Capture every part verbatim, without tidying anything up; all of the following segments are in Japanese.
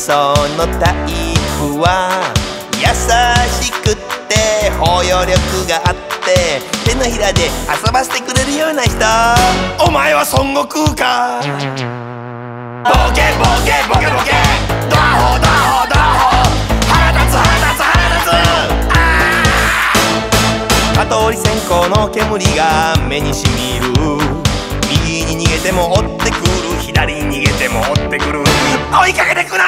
そのタイプは優しくって包容力があって手のひらで遊ばせてくれるような人。お前は孫悟空か。ボケボケボケボケドアホドアホドアホ腹立つ腹立つ腹立つ。あー、蚊通り線香の煙が目にしみる。右に逃げても追ってくる、左に逃げても追ってくる。追いかけてくな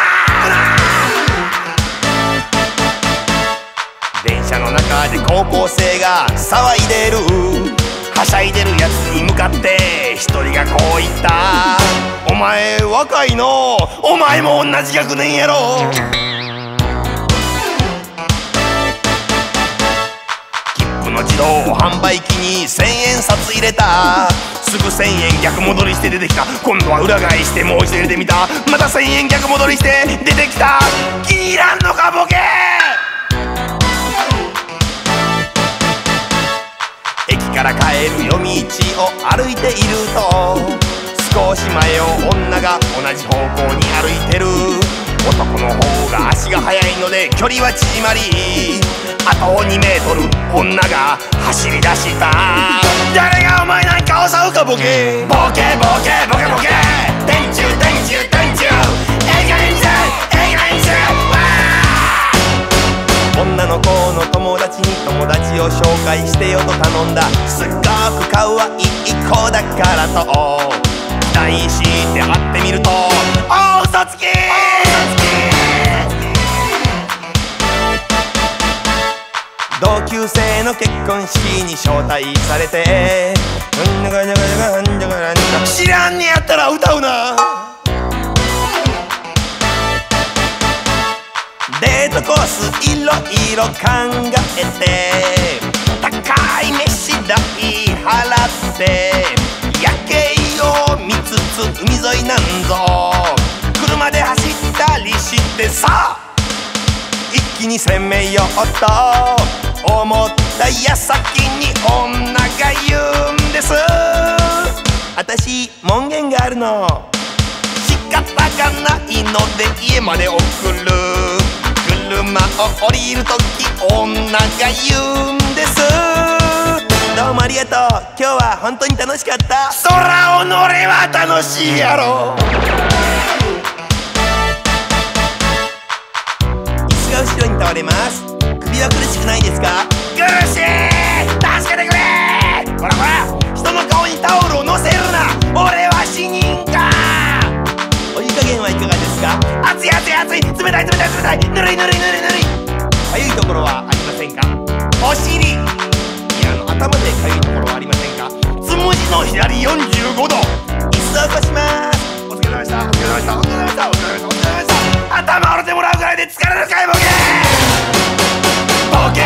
ー。電車の中で高校生が騒いでる。はしゃいでるやつに向かって一人がこう言った。お前若いの、お前も同じ学年やろ。切符の自動販売機に千円札入れた。すぐ千円逆戻りして出てきた。今度は裏返してもう一度入れてみた。また千円逆戻りして出てきた。気に入らんのかボケ。駅から帰る夜道を歩いていると、少し前を女が同じ方向に歩いてる。男の方が足が速いので距離は縮まり、あとにメートル女が走り出した。誰がお前なんか襲うかボケ。ボケボケボケボケ天中天中天中映画演習映画演習。女の子の友達に友達を紹介してよと頼んだ。すっごくかわいい子だからと期待して会ってみると、おうそつき同級生の結婚式に招待されて、知らんねやったら歌うな。デートコースいろいろ考えて、高い飯代払って夜景を見つつ海沿いなんぞ車で走ったりしてさ、一気に攻めようと思った矢先に女が言うんです。あたし門限があるの、仕方がないので家まで送る。車を降りるとき女が言うんです。どうもありがとう、今日は本当に楽しかった。空を乗れは楽しいやろ。椅子が後ろに倒れます。首は苦しくないですか。苦しい、助けてくれ。ほらほら、人の顔にタオルを乗せるな。俺は死人か。お湯加減はいかがですか。熱い熱い熱い、冷たい冷たい冷たい、ぬるいぬるいぬるいぬるい。かゆいところはありませんか。お尻、いやあの頭でかゆいところはありませんか。つむじの左よんじゅうごど。椅子を起こします。お疲れ様でしたお疲れ様でしたお疲れ様でしたお疲れ様でしたお疲れ様でした。頭折れてもらうぐらいで疲れるかいボケ。ボケ